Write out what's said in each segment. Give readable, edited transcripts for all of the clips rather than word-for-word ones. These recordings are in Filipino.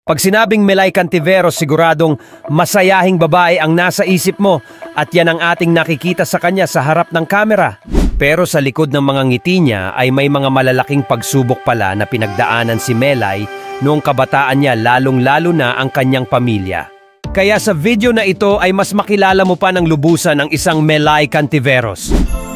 Pag sinabing Melay Cantiveros, siguradong masayahing babae ang nasa isip mo at yan ang ating nakikita sa kanya sa harap ng kamera. Pero sa likod ng mga ngiti niya ay may mga malalaking pagsubok pala na pinagdaanan si Melay noong kabataan niya, lalong-lalo na ang kanyang pamilya. Kaya sa video na ito ay mas makilala mo pa ng lubusan ang isang Melay Cantiveros.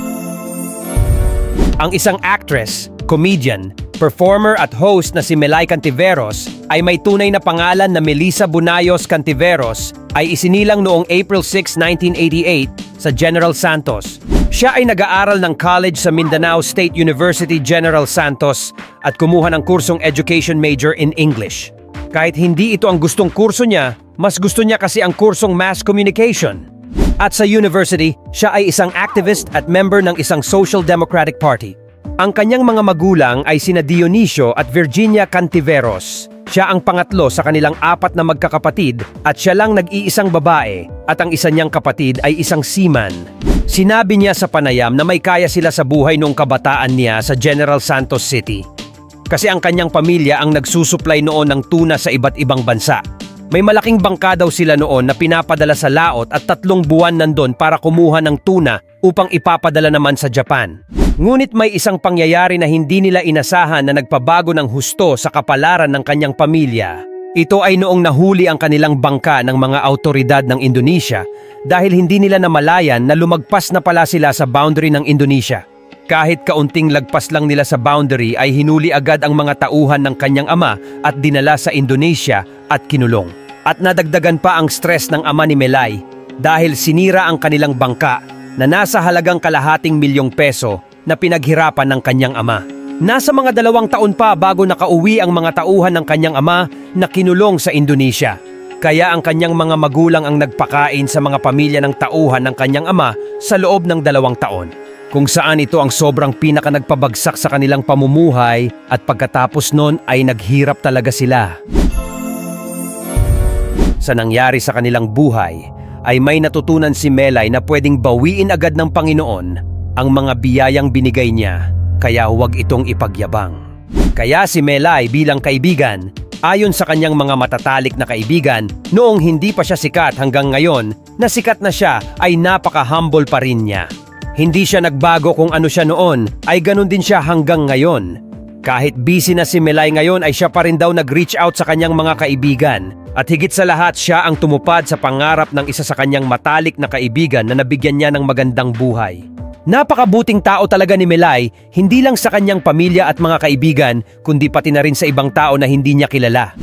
Ang isang actress, comedian, performer at host na si Melay Cantiveros ay may tunay na pangalan na Melissa Bunayos Cantiveros ay isinilang noong April 6, 1988 sa General Santos. Siya ay nag-aaral ng college sa Mindanao State University General Santos at kumuha ng kursong education major in English. Kahit hindi ito ang gustong kurso niya, mas gusto niya kasi ang kursong mass communication. At sa university, siya ay isang activist at member ng isang Social Democratic Party. Ang kanyang mga magulang ay sina Dionisio at Virginia Cantiveros. Siya ang pangatlo sa kanilang 4 na magkakapatid at siya lang nag-iisang babae at ang isa niyang kapatid ay isang seaman. Sinabi niya sa panayam na may kaya sila sa buhay noong kabataan niya sa General Santos City. Kasi ang kanyang pamilya ang nagsusupply noon ng tuna sa iba't ibang bansa. May malaking bangka daw sila noon na pinapadala sa laot at 3 buwan nandun para kumuha ng tuna upang ipapadala naman sa Japan. Ngunit may isang pangyayari na hindi nila inasahan na nagpabago ng husto sa kapalaran ng kanyang pamilya. Ito ay noong nahuli ang kanilang bangka ng mga autoridad ng Indonesia dahil hindi nila namalayan na lumagpas na pala sila sa boundary ng Indonesia. Kahit kaunting lagpas lang nila sa boundary ay hinuli agad ang mga tauhan ng kanyang ama at dinala sa Indonesia at kinulong. At nadagdagan pa ang stress ng ama ni Melay dahil sinira ang kanilang bangka na nasa halagang ₱250,000 na pinaghirapan ng kanyang ama. Nasa mga 2 taon pa bago nakauwi ang mga tauhan ng kanyang ama na kinulong sa Indonesia. Kaya ang kanyang mga magulang ang nagpakain sa mga pamilya ng tauhan ng kanyang ama sa loob ng 2 taon. Kung saan ito ang sobrang pinaka nagpabagsak sa kanilang pamumuhay at pagkatapos nun ay naghirap talaga sila. Sa nangyari sa kanilang buhay ay may natutunan si Melay na pwedeng bawiin agad ng Panginoon ang mga biyayang binigay niya, kaya huwag itong ipagyabang. Kaya si Melay bilang kaibigan, ayon sa kanyang mga matatalik na kaibigan, noong hindi pa siya sikat hanggang ngayon na sikat na siya ay napaka-humble pa rin niya. Hindi siya nagbago kung ano siya noon, ay ganun din siya hanggang ngayon. Kahit busy na si Melay ngayon ay siya pa rin daw nag-reach out sa kanyang mga kaibigan. At higit sa lahat siya ang tumupad sa pangarap ng isa sa kanyang matalik na kaibigan na nabigyan niya ng magandang buhay. Napakabuting tao talaga ni Melay, hindi lang sa kanyang pamilya at mga kaibigan, kundi pati na rin sa ibang tao na hindi niya kilala.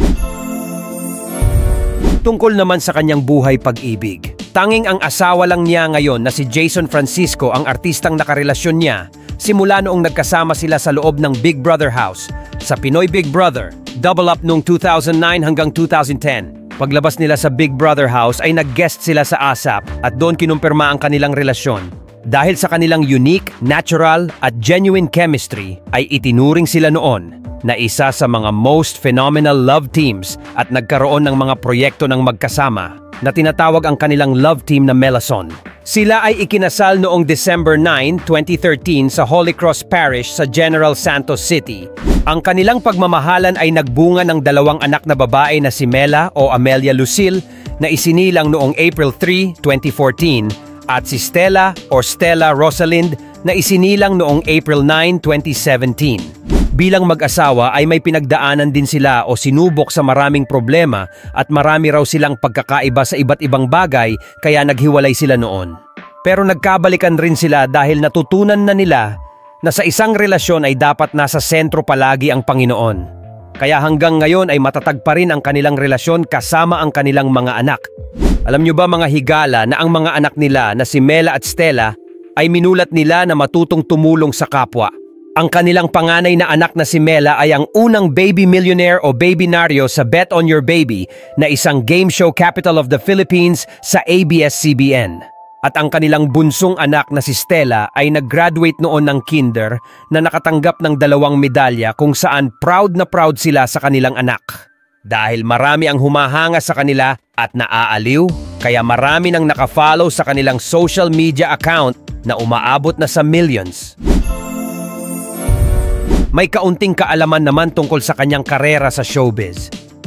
Tungkol naman sa kanyang buhay pag-ibig. Tanging ang asawa lang niya ngayon na si Jason Francisco ang artistang nakarelasyon niya simula noong nagkasama sila sa loob ng Big Brother house sa Pinoy Big Brother, double up noong 2009 hanggang 2010. Paglabas nila sa Big Brother house ay nag-guest sila sa ASAP at doon kinumpirma ang kanilang relasyon. Dahil sa kanilang unique, natural at genuine chemistry ay itinuring sila noon na isa sa mga most phenomenal love teams at nagkaroon ng mga proyekto ng magkasama na tinatawag ang kanilang love team na Melason. Sila ay ikinasal noong December 9, 2013 sa Holy Cross Parish sa General Santos City. Ang kanilang pagmamahalan ay nagbunga ng 2 anak na babae na si Mela o Amelia Lucille na isinilang noong April 3, 2014 at si Stella o Stella Rosalind na isinilang noong April 9, 2017. Bilang mag-asawa ay may pinagdaanan din sila o sinubok sa maraming problema at marami raw silang pagkakaiba sa iba't ibang bagay kaya naghiwalay sila noon. Pero nagkabalikan rin sila dahil natutunan na nila na sa isang relasyon ay dapat nasa sentro palagi ang Panginoon. Kaya hanggang ngayon ay matatag pa rin ang kanilang relasyon kasama ang kanilang mga anak. Alam nyo ba mga higala na ang mga anak nila na si Mela at Stella ay minulat nila na matutong tumulong sa kapwa. Ang kanilang panganay na anak na si Mela ay ang unang baby millionaire o babynaryo sa Bet on Your Baby na isang game show capital of the Philippines sa ABS-CBN. At ang kanilang bunsong anak na si Stella ay nag-graduate noon ng kinder na nakatanggap ng 2 medalya kung saan proud na proud sila sa kanilang anak. Dahil marami ang humahanga sa kanila at naaaliw, kaya marami nang nakafollow sa kanilang social media account na umaabot na sa millions. May kaunting kaalaman naman tungkol sa kanyang karera sa showbiz.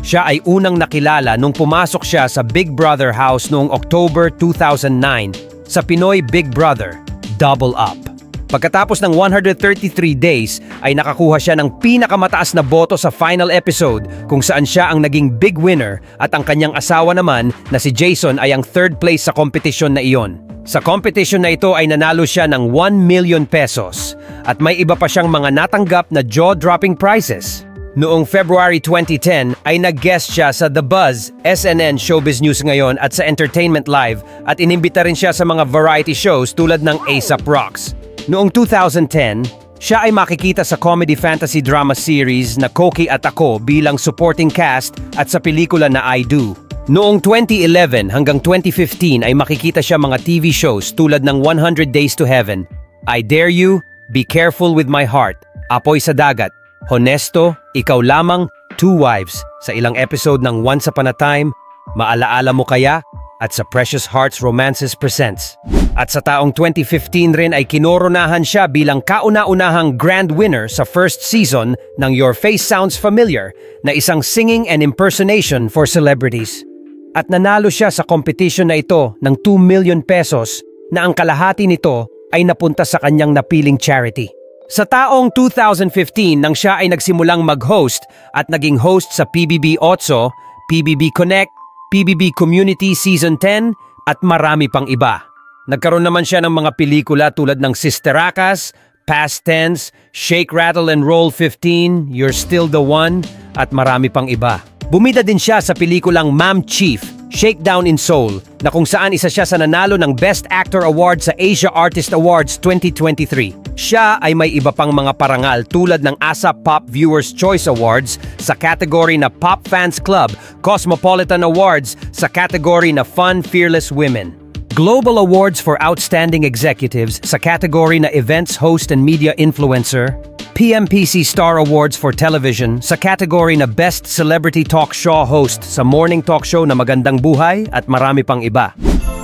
Siya ay unang nakilala nung pumasok siya sa Big Brother house noong October 2009 sa Pinoy Big Brother, Double Up. Pagkatapos ng 133 days ay nakakuha siya ng pinakamataas na boto sa final episode kung saan siya ang naging big winner at ang kanyang asawa naman na si Jason ay ang third place sa kompetisyon na iyon. Sa competition na ito ay nanalo siya ng 1 million pesos at may iba pa siyang mga natanggap na jaw-dropping prizes. Noong February 2010 ay nag-guest siya sa The Buzz, SNN Showbiz News Ngayon at sa Entertainment Live at inimbita rin siya sa mga variety shows tulad ng A$AP Rocks. Noong 2010, siya ay makikita sa comedy fantasy drama series na Koki at Ako bilang supporting cast at sa pelikula na I Do. Noong 2011 hanggang 2015 ay makikita siya mga TV shows tulad ng 100 Days to Heaven, I Dare You, Be Careful with My Heart, Apoy sa Dagat, Honesto, Ikaw Lamang, Two Wives, sa ilang episode ng Once Upon a Time, Maalaala Mo Kaya, at sa Precious Hearts Romances Presents. At sa taong 2015 rin ay kinoronahan siya bilang kauna-unahang grand winner sa first season ng Your Face Sounds Familiar na isang singing and impersonation for celebrities. At nanalo siya sa competition na ito ng 2 million pesos na ang kalahati nito ay napunta sa kanyang napiling charity. Sa taong 2015 nang siya ay nagsimulang mag-host at naging host sa PBB Otso, PBB Connect, PBB Community Season 10 at marami pang iba. Nagkaroon naman siya ng mga pelikula tulad ng Sisteracas, Past Tense, Shake, Rattle and Roll 15, You're Still the One at marami pang iba. Bumida din siya sa pelikulang Ma'am Chief, Shakedown in Seoul na kung saan isa siya sa nanalo ng Best Actor Award sa Asia Artist Awards 2023. Siya ay may iba pang mga parangal tulad ng ASAP Pop Viewers Choice Awards sa category na Pop Fans Club, Cosmopolitan Awards sa category na Fun Fearless Women, Global Awards for Outstanding Executives sa category na Events Host and Media Influencer, PMPC Star Awards for Television sa category na Best Celebrity Talk Show Host sa morning talk show na Magandang Buhay at marami pang iba.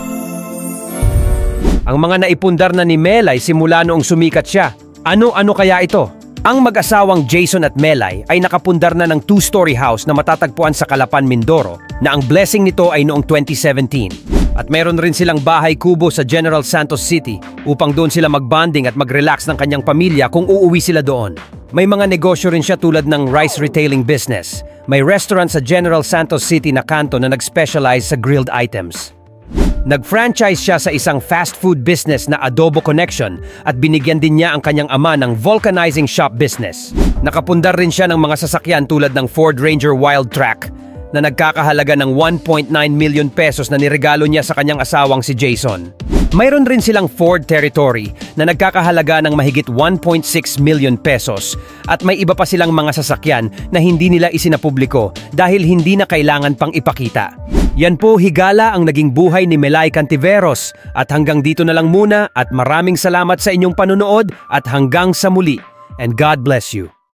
Ang mga naipundar na ni Melay simula noong sumikat siya. Ano-ano kaya ito? Ang mag-asawang Jason at Melay ay nakapundar na ng two-story house na matatagpuan sa Calapan, Mindoro na ang blessing nito ay noong 2017. At meron rin silang bahay kubo sa General Santos City upang doon sila mag-bonding at mag-relax ng kanyang pamilya kung uuwi sila doon. May mga negosyo rin siya tulad ng rice retailing business. May restaurant sa General Santos City na kanto na nag-specialize sa grilled items. Nag-franchise siya sa isang fast food business na Adobo Connection at binigyan din niya ang kanyang ama ng vulcanizing shop business. Nakapundar rin siya ng mga sasakyan tulad ng Ford Ranger Wildtrak na nagkakahalaga ng 1.9 million pesos na niregalo niya sa kanyang asawang si Jason. Mayroon rin silang Ford Territory na nagkakahalaga ng mahigit 1.6 million pesos at may iba pa silang mga sasakyan na hindi nila isinapubliko dahil hindi na kailangan pang ipakita. Yan po higala ang naging buhay ni Melay Cantiveros at hanggang dito na lang muna at maraming salamat sa inyong panunood at hanggang sa muli and God bless you.